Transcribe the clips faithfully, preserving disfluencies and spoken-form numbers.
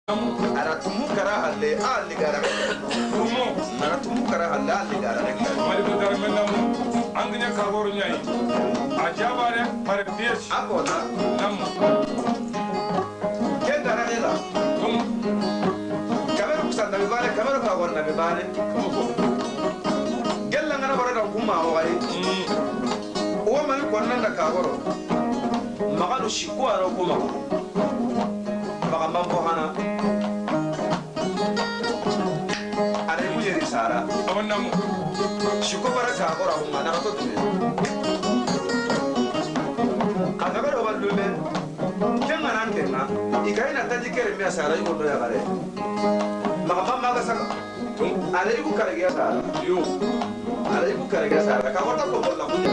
Aratumu kara halle ali gara tumu aratumu kara halle ali gara mari ko gar menam angnya kagor nyai ajabare mari dies akoda nam ken gara lela tum kamera kusan nabi bale kamera kagor nabi bale gella ngana barada kuma wai o man konna da kagoro maganu shikwa ro kuma baka mambo hana sara awannamu shiko baraka agora hunga na to tume kada baro balume kenga nan kenga ikaina taji kere mi sara yugo do ya bare maka mama ga saka ale ibu kare ga sara yo ale ibu kare ga sara ka wata ko bolla kunye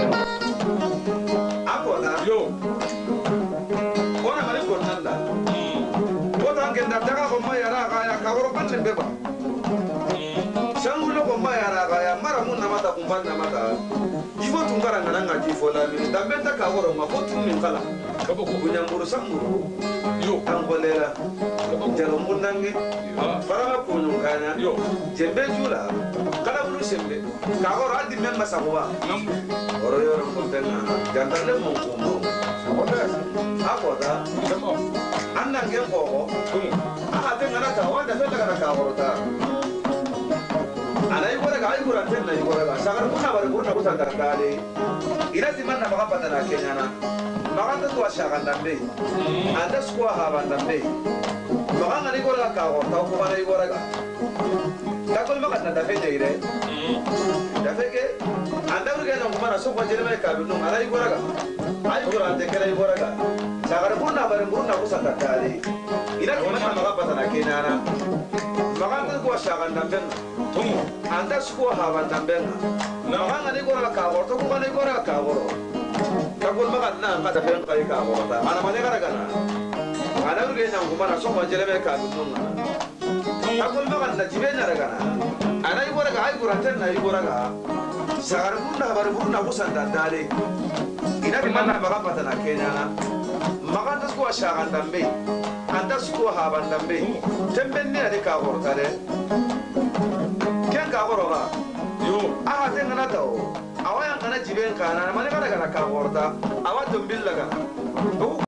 akoda yo ona mari ko nanda wata ngenda daga ko mayara ga ya ka woro balle beba sangulo ko mayara ga ya mara mun na mata kumban na mata ifo tungara ngana ngaji fo la mi dambe ta ka woro ma ko tun min kala ko ko bunya mburu samuru yo angolela ko jalo mun nangi fara ko nyum kana yo jembe jula kala bulu sembe ka woro adi men masawa nam woro yoro ko tenna jandarle mo ko mo akoda akoda demo anna ngen ko ko aha te ngana ta wanda fe daga ka woro ta ana igora ga igora tenna igora ga sagar kuna bare kuna kuta dardale ila timanna maka patana kenyana maka ta to shaga ndambe anda skwa ha bandambe maka ngani igora ka ko ta ko bare igora ga ta ko maka na dafe ire dafe ke anda urge na kuma na so ko jere mai ka binu ala igora ga ay igora te kera igora ga sagar kuna bare kuna kuta dardale ila timanna maka patana kenyana maka ta ko shaga ndambe tumu anda suko hawan dambenga na manga ni gora ka woro to ko ni gora ka woro ka ko maga na ka da fen kai ka woro ta ana mane gara kana ana ruge na nguma na so ma jele be ka dunga ka ko maga na jibe na daga na ana i gora ga ai gora tan na i gora ga sagar bunda bar bunda ko san dan dale ina bi manna maga pata na kenya na maga ta suko shagan dambe anda suko hawan dambe temben ne ade ka woro ta de ka goro ga yo aha te ngana tawo awayan kana jiben kana mane kana kana ka gorta awa tumbilla kana